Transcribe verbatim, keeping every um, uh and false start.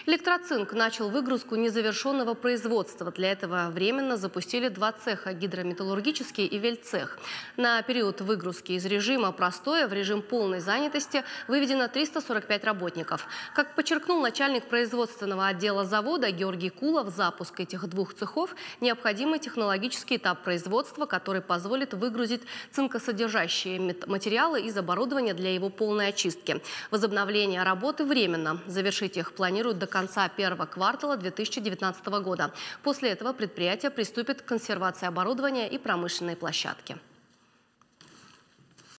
Электроцинк начал выгрузку незавершенного производства. Для этого временно запустили два цеха – гидрометаллургический и вельцех. На период выгрузки из режима простоя в режим полной занятости выведено триста сорок пять работников. Как подчеркнул начальник производственного отдела завода Георгий Кулов, запуск этих двух цехов – необходимый технологический этап производства, который позволит выгрузить цинкосодержащие материалы из оборудования для его полной очистки. Возобновление работы временно. Завершить их планируют до конца первого квартала две тысячи девятнадцатого года. После этого предприятие приступит к консервации оборудования и промышленной площадки.